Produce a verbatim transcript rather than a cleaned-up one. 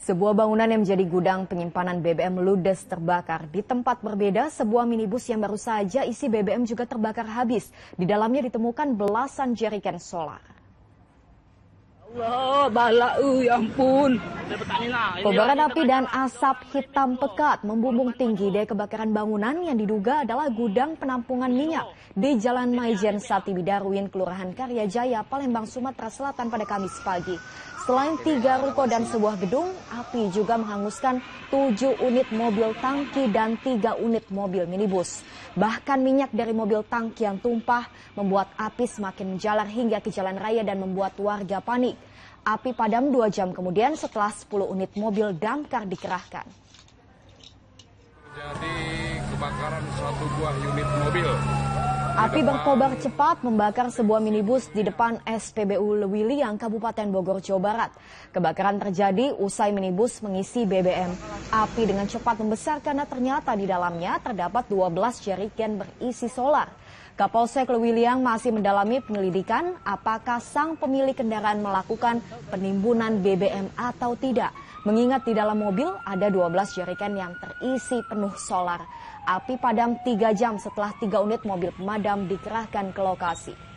Sebuah bangunan yang menjadi gudang penyimpanan B B M ludes terbakar. Di tempat berbeda, sebuah minibus yang baru saja isi B B M juga terbakar habis. Di dalamnya ditemukan belasan jerigen solar. Allah, bala, uh, ya ampun. Kobaran api dan asap hitam pekat membumbung tinggi dari kebakaran bangunan yang diduga adalah gudang penampungan minyak di Jalan Maijen Satibi Darwin, Kelurahan Karyajaya, Palembang, Sumatera Selatan pada Kamis pagi. Selain tiga ruko dan sebuah gedung, api juga menghanguskan tujuh unit mobil tangki dan tiga unit mobil minibus. Bahkan minyak dari mobil tangki yang tumpah membuat api semakin menjalar hingga ke jalan raya dan membuat warga panik. Api padam dua jam kemudian setelah sepuluh unit mobil damkar dikerahkan. Jadi kebakaran satu buah unit mobil. Api berkobar cepat membakar sebuah minibus di depan S P B U Lewiliang, Kabupaten Bogor, Jawa Barat. Kebakaran terjadi usai minibus mengisi B B M. Api dengan cepat membesar karena ternyata di dalamnya terdapat dua belas jerigen berisi solar. Kapolsek Lewiliang masih mendalami penyelidikan apakah sang pemilik kendaraan melakukan penimbunan B B M atau tidak. Mengingat di dalam mobil ada dua belas jerigen yang terisi penuh solar. Api padam tiga jam setelah tiga unit mobil pemadam dikerahkan ke lokasi.